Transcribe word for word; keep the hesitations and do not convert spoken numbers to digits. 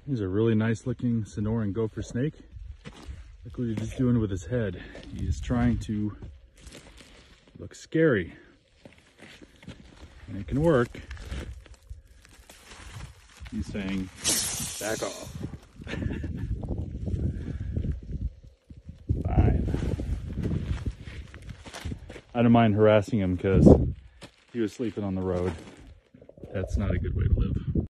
He's a really nice looking Sonoran gopher snake. Look what he's doing with his head. He's trying to look scary. And it can work. He's saying, back off. Fine. I don't mind harassing him because he was sleeping on the road. That's not a good way to live.